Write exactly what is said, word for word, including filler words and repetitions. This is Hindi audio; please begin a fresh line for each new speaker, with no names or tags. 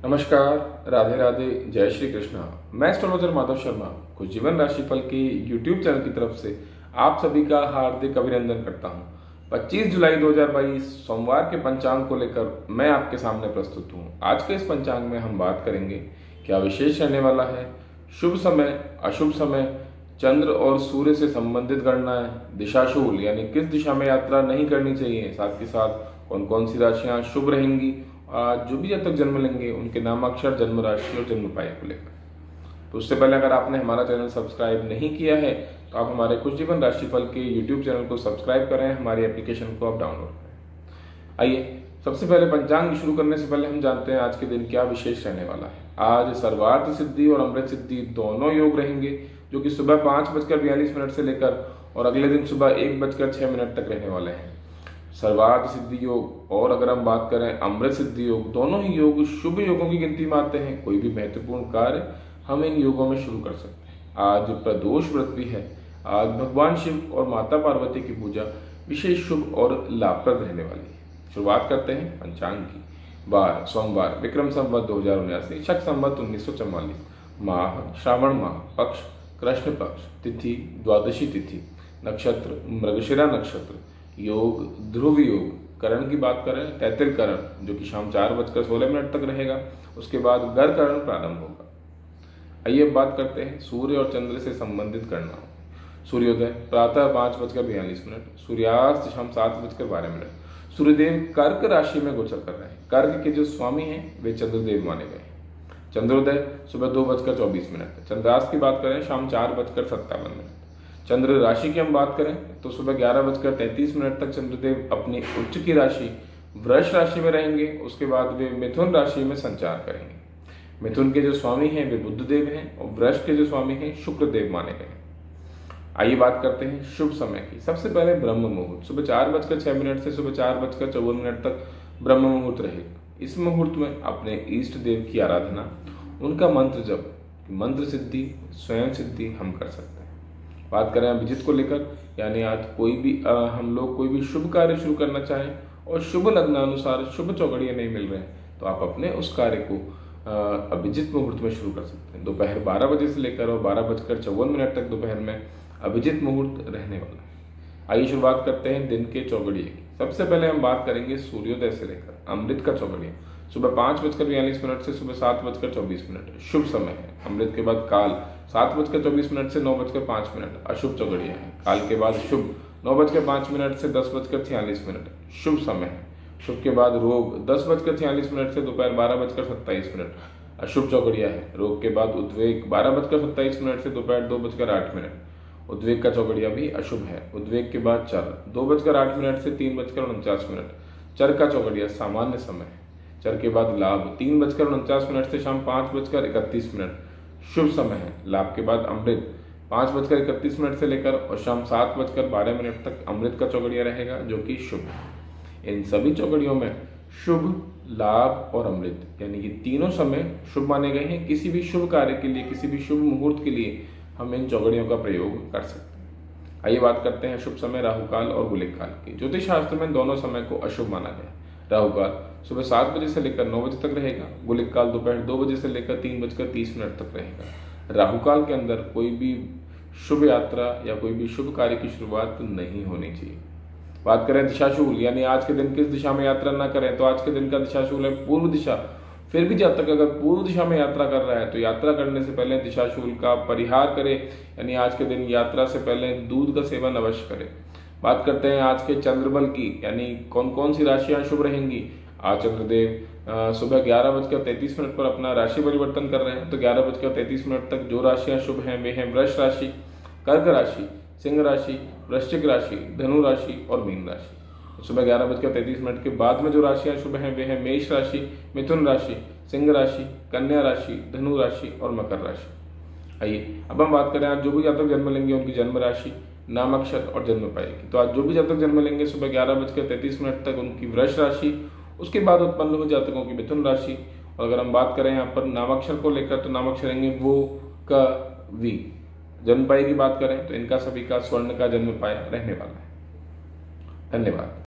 नमस्कार, राधे राधे, जय श्री कृष्णा। मैं एस्ट्रोलॉजर माधव शर्मा कुछ जीवन राशिफल के यूट्यूब चैनल की तरफ से आप सभी का हार्दिक अभिनंदन करता हूं। पच्चीस जुलाई दो हज़ार बाईस सोमवार के पंचांग को लेकर मैं आपके सामने प्रस्तुत हूं। आज के इस पंचांग में हम बात करेंगे क्या विशेष रहने वाला है, शुभ समय, अशुभ समय, चंद्र और सूर्य से संबंधित गणनाएं, दिशाशूल यानी किस दिशा में यात्रा नहीं करनी चाहिए, साथ के साथ कौन कौन सी राशियां शुभ रहेंगी, आज जो भी जातक जन्म लेंगे उनके नाम, अक्षर, जन्म राशि और जन्म पाई को लेकर। तो उससे पहले अगर आपने हमारा चैनल सब्सक्राइब नहीं किया है तो आप हमारे कुछ जीवन राशिफल के यूट्यूब चैनल को सब्सक्राइब करें, हमारी एप्लीकेशन को आप डाउनलोड करें। आइए सबसे पहले पंचांग शुरू करने से पहले हम जानते हैं आज के दिन क्या विशेष रहने वाला है। आज सर्वार्थ सिद्धि और अमृत सिद्धि दोनों योग रहेंगे, जो कि सुबह पांच बजकर बयालीस मिनट से लेकर और अगले दिन सुबह एक बजकर छह मिनट तक रहने वाले हैं। सर्वार्थ सिद्धि योग और अगर हम बात करें अमृत सिद्धि योग, दोनों ही योग शुभ योगों की गिनती में आते हैं। कोई भी महत्वपूर्ण कार्य हम इन योगों में शुरू कर सकते हैं। आज प्रदोष व्रत भी है। आज भगवान शिव और माता पार्वती की पूजा विशेष शुभ और लाभप्रद रहने वाली है। शुरुआत करते हैं पंचांग की। वार सोमवार, विक्रम संवत दो हजार उन्यासी, शक संवत उन्नीस सौ चौवालीस, माह श्रावण माह, पक्ष कृष्ण पक्ष, तिथि द्वादशी तिथि, नक्षत्र मृगशिरा नक्षत्र, योग ध्रुव योग, करण की बात करें तैतिल करण जो कि शाम चार बजकर सोलह मिनट तक रहेगा, उसके बाद गर करण प्रारंभ होगा। आइए बात करते हैं सूर्य और चंद्र से संबंधित गणनाओं। सूर्योदय प्रातः पांच बजकर बयालीस मिनट, सूर्यास्त शाम सात बजकर बारह मिनट। सूर्यदेव कर्क राशि में गोचर कर रहे हैं। कर्क के जो स्वामी हैं वे चंद्रदेव माने गए हैं। चंद्रोदय सुबह दो बजकर चौबीस मिनट। चंद्रास्त की बात करें शाम चार बजकर सत्तावन मिनट। चंद्र राशि की हम बात करें तो सुबह ग्यारह बजकर तैंतीस मिनट तक चंद्रदेव अपनी उच्च की राशि वृष राशि में रहेंगे। उसके बाद वे मिथुन राशि में संचार करेंगे। मिथुन के जो स्वामी हैं वे बुधदेव हैं और वृष के जो स्वामी हैं शुक्रदेव माने गए हैं। आइए बात करते हैं शुभ समय की। सबसे पहले ब्रह्म मुहूर्त सुबह चार बजकर छह मिनट से सुबह चार बजकर चौवन मिनट तक ब्रह्म मुहूर्त रहेगा। इस मुहूर्त में अपने इष्ट देव की आराधना, उनका मंत्र जप, मंत्र सिद्धि, स्वयं सिद्धि हम कर सकते हैं। बात करें अभिजीत को लेकर, यानी आज कोई भी आ, हम लोग कोई भी शुभ कार्य शुरू करना चाहें और शुभ लग्नानुसार शुभ चौघड़ियाँ नहीं मिल रहे हैं तो आप अपने उस कार्य को अभिजीत मुहूर्त में शुरू कर सकते हैं। दोपहर बारह बजे से लेकर और बारह बजकर चौवन मिनट तक दोपहर में अभिजीत मुहूर्त रहने वाला है। आइए शुरुआत करते हैं दिन के चौघड़िए की। सबसे पहले हम बात करेंगे सूर्योदय से लेकर अमृत का चौघड़िया। सुबह पांच बजकर बयालीस मिनट से सुबह सात बजकर चौबीस मिनट शुभ समय है। अमृत के बाद काल सात बजकर चौबीस मिनट से नौ बजकर पांच मिनट अशुभ चौघड़िया है। काल के बाद शुभ नौ बजकर पांच मिनट से दस बजकर छियालीस मिनट शुभ समय है। शुभ के बाद रोग दस बजकर छियालीस मिनट से दोपहर बारह बजकर सत्ताईस मिनट अशुभ चौघड़िया है। रोग के बाद उद्वेग बारह बजकर सत्ताईस मिनट से दोपहर दो बजकर आठ मिनट उद्वेग का चौघड़िया भी अशुभ है। उद्वेग के बाद चर दो बजकर आठ मिनट से तीन बजकर उनचास मिनट चर का चौघड़िया सामान्य समय है। चर के बाद लाभ तीन बजकर उनचास मिनट से शाम पांच बजकर इकतीस मिनट शुभ समय है। लाभ के बाद अमृत पांच बजकर इकतीस मिनट से लेकर और शाम सात बजकर बारह मिनट तक अमृत का चौघड़िया रहेगा, जो कि शुभ है। इन सभी चौघड़ियों में शुभ, लाभ और अमृत यानी कि तीनों समय शुभ माने गए हैं। किसी भी शुभ कार्य के लिए, किसी भी शुभ मुहूर्त के लिए हम इन चौघड़ियों का प्रयोग कर सकते हैं। आइए बात करते हैं शुभ समय राहु काल और गुलिक काल की। ज्योतिष शास्त्र में दोनों समय को अशुभ माना गया है। राहु काल सुबह सात बजे से लेकर नौ बजे तक रहेगा। गुलिक काल दोपहर दो बजे से लेकर तीन बजकर तीस मिनट तक रहेगा। राहु काल के अंदर कोई भी शुभ यात्रा या कोई भी शुभ कार्य की शुरुआत नहीं होनी चाहिए। बात करें दिशाशूल, यानी आज के दिन किस दिशा में यात्रा ना करें, तो आज के दिन का दिशाशूल है पूर्व दिशा। फिर भी जातक अगर पूर्व दिशा में यात्रा कर रहा है तो यात्रा करने से पहले दिशाशूल का परिहार करे, यानी आज के दिन यात्रा से पहले दूध का सेवन अवश्य करें। बात करते हैं आज के चंद्रबल की, यानी कौन कौन सी राशियां शुभ रहेंगी। आज चंद्रदेव सुबह ग्यारह बजकर तैंतीस मिनट पर अपना राशि परिवर्तन कर रहे हैं, तो ग्यारह बजकर तैंतीस मिनट तक जो राशियां शुभ हैं वे हैं वृष राशि, कर्क राशि, सिंह राशि, वृश्चिक राशि, धनु राशि और मीन राशि। सुबह ग्यारह बजकर तैंतीस मिनट के बाद में जो राशियां शुभ हैं वे हैं मेष राशि, मिथुन राशि, सिंह राशि, कन्या राशि, धनु राशि और मकर राशि। आइए अब हम बात करें आज जो भी जातक जन्म लेंगे उनकी जन्म राशि, नाम, अक्षर और जन्म पाएगी। तो आज जो भी जातक जन्म लेंगे सुबह ग्यारह बजकर तैंतीस मिनट तक उनकी वृष राशि, उसके बाद उत्पन्न हुए जातकों की मिथुन राशि। और अगर हम बात करें यहाँ पर नामाक्षर को लेकर तो नामाक्षर रहेंगे वो, क, वी। जन्म पाई की बात करें तो इनका सभी का स्वर्ण का जन्म पाया रहने वाला है। धन्यवाद।